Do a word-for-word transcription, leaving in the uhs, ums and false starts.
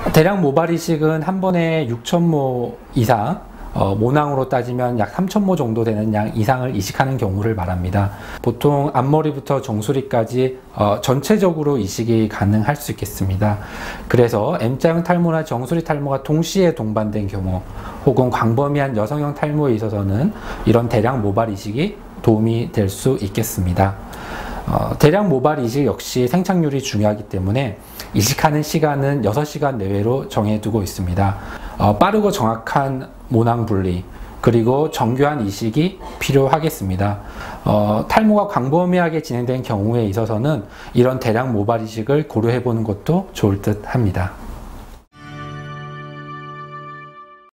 대량 모발 이식은 한 번에 육천 모 이상, 어, 모낭으로 따지면 약 삼천 모 정도 되는 양 이상을 이식하는 경우를 말합니다. 보통 앞머리부터 정수리까지 어, 전체적으로 이식이 가능할 수 있겠습니다. 그래서 M자형 탈모나 정수리 탈모가 동시에 동반된 경우, 혹은 광범위한 여성형 탈모에 있어서는 이런 대량 모발 이식이 도움이 될 수 있겠습니다. 어, 대량 모발 이식 역시 생착률이 중요하기 때문에 이식하는 시간은 여섯 시간 내외로 정해두고 있습니다. 어, 빠르고 정확한 모낭 분리, 그리고 정교한 이식이 필요하겠습니다. 어, 탈모가 광범위하게 진행된 경우에 있어서는 이런 대량 모발 이식을 고려해 보는 것도 좋을 듯 합니다.